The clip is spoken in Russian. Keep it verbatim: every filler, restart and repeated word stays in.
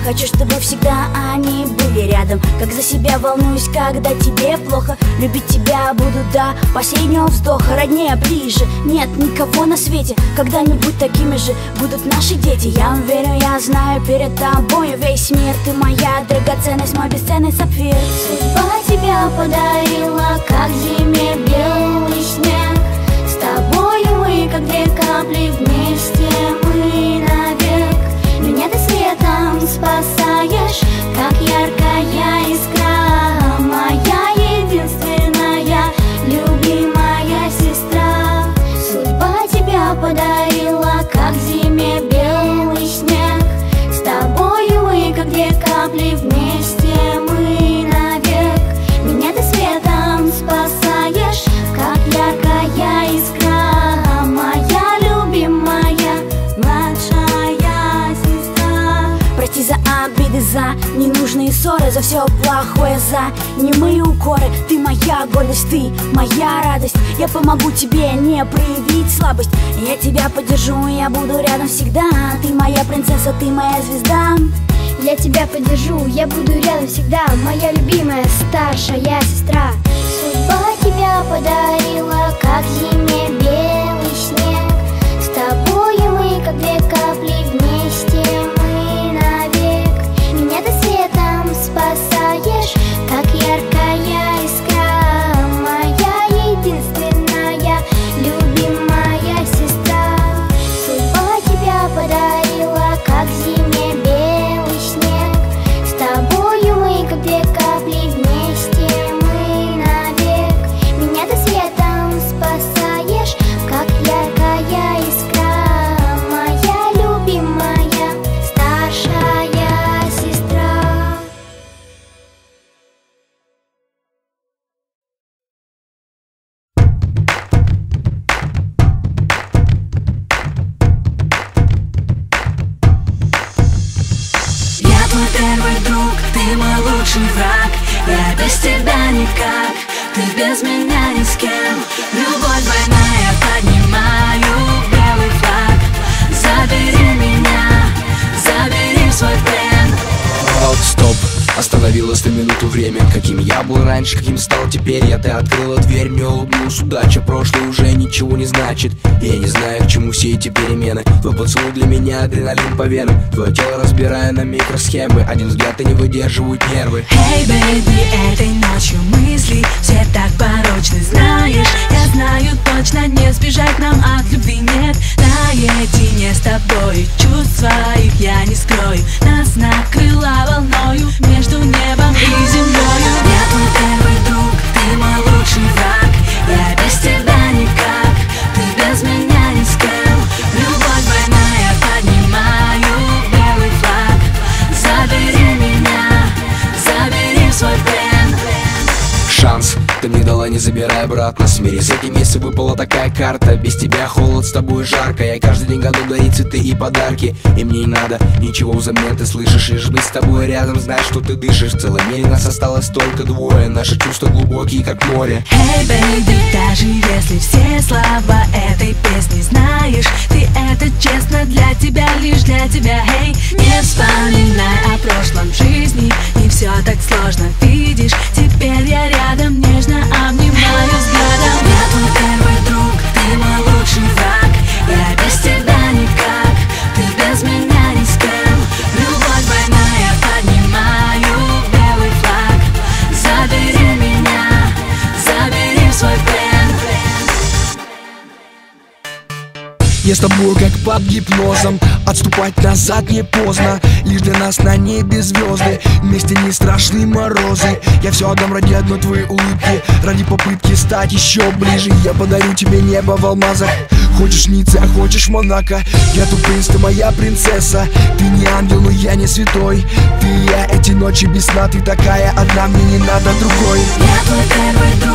Хочу, чтобы всегда они были рядом. Как за себя волнуюсь, когда тебе плохо. Любить тебя буду до последнего вздоха. Роднее, ближе, нет никого на свете. Когда-нибудь такими же будут наши дети. Я уверен, я знаю, перед тобой весь мир. Ты моя драгоценность, мой бесценный сапфир. Судьба тебя подарила, как зиме белый снег. С тобою мы, как две капли, вместе мы навек. Меня ты светом спасаешь, как яркая искра. Моя единственная, любимая сестра. Судьба тебя подарила, как зиме белый снег. С тобою мы, как две капли, вместе мы навек. Меня ты светом спасаешь, как яркая искра. Моя любимая, младшая сестра. Прости за обиды, за ненужные ссоры, за все плохое, за немые укоры. Ты моя гордость, ты моя радость. Я помогу тебе не проявить слабость. Я тебя поддержу, я буду рядом всегда. Ты моя принцесса, ты моя звезда. Я тебя поддержу, я буду рядом всегда. Моя любимая старшая сестра. Судьба тебя подарила, как зиме белый снег. С тобою мы, как две капли, вместе мы навек. Меня ты светом спасаешь, как яркая искра. Моя единственная, любимая сестра. Судьба тебя подарила, как зиме белый снег. С тобою мы, как две капли, вместе мы навек. Меня ты светом спасаешь, как яркая искра. Моя любимая старшая сестра. Я твой первый друг, ты мой лучший враг. Я без тебя никак, ты без меня ни с кем. Любовь двойная, поднимаю белый флаг. Забери меня, забери в свой плен. Вот, стоп, остановилась на минуту время. Каким я был раньше, каким стал теперь. Я ты открыла дверь, мне улыбнулась удача. Прошлое уже ничего не значит. Я не знаю, к чему все эти перемены. Твой поцелуй для меня адреналин по венам. Твое тело разбираю на микросхемы. Один взгляд и не выдерживают нервы. Эй, бэйби, этой ночью мысли все так порочны. Знаешь, я знаю точно, не сбежать нам от любви нет. Наедине с тобой чувств своих я не скрою. Нас накрыла волною между небом и землей. Я твой первый друг, ты мой лучший враг. Я без тебя никак, ты без меня ни с кем. Любовь двойная, поднимаю белый флаг. Забери меня, забери в свой плен. Шанс ты мне дала, не забирай обратно. Смири с этим, если выпала такая карта. Без тебя холод, с тобой жарко. Я каждый день году дарить цветы и подарки. И мне не надо ничего взамен, ты слышишь. Лишь быть с тобой рядом, знаешь, что ты дышишь. В целом мире нас осталось только двое. Наши чувства глубокие, как море. Эй, бэйби, даже если все слова этой песни знаешь, ты это честно для тебя, лишь для тебя. Эй, не вспоминай о прошлом жизни, не все так сложно, видишь. Теперь я рядом, нежно обнимаю взглядом. Я твой первый друг, ты мой лучший враг. Я без тебя никак, ты без меня ни с кем. Любовь двойная, поднимаю белый флаг. Забери меня, забери в свой плен. Я с тобой как под гипнозом. Отступать назад не поздно. Лишь для нас на небе звезды. Вместе не страшны морозы. Я все отдам ради одной твоей улыбки. Ради попытки стать еще ближе. Я подарю тебе небо в алмазах. Хочешь Ницце, а хочешь Монако. Я тут принц, ты моя принцесса. Ты не ангел, но я не святой. Ты и я, эти ночи без сна. Ты такая одна, мне не надо другой. Я твой первый друг.